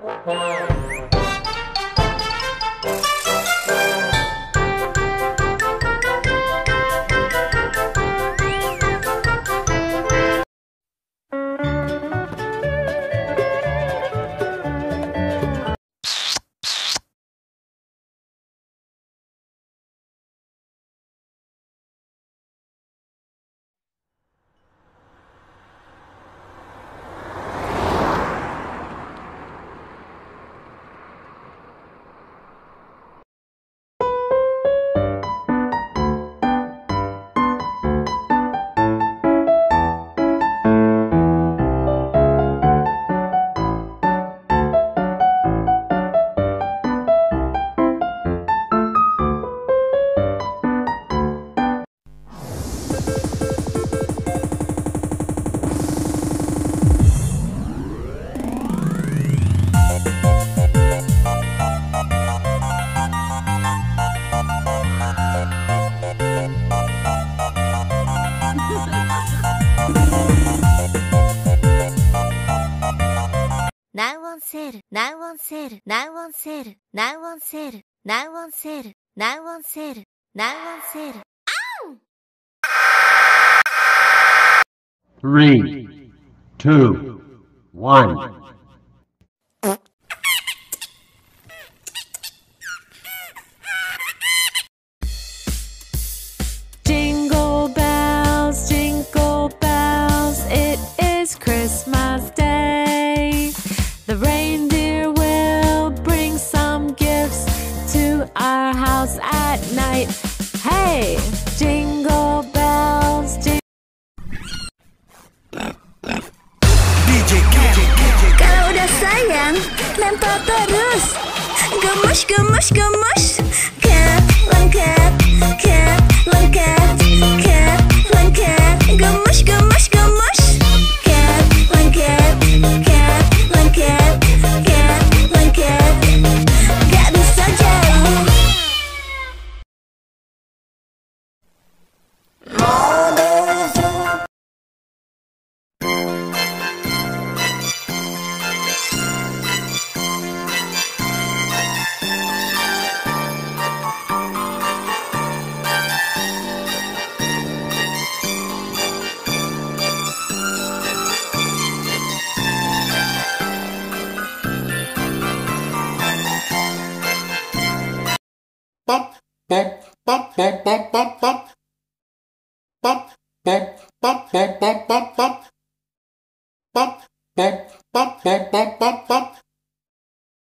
Now on sale, now on sale, now on sale, now on sale, now on sale, now on sale, now on sale. Ow! 3, 2, 1. Jingle bells, it is Christmas Day. The reindeer will bring some gifts to our house at night. Hey, jingle bells, Kalau udah sayang, lempar terus. Gemes, gemes, gemes. Cat, lengket, cat, lengket, cat, lengket. Gemes, gemes, gemes. Cat, lengket, cat, lengket, cat, lengket. Gak bisa jauh. Bop, bop, bop, bop, bop, bop, bop. Bop, bop, bop, bop, bop.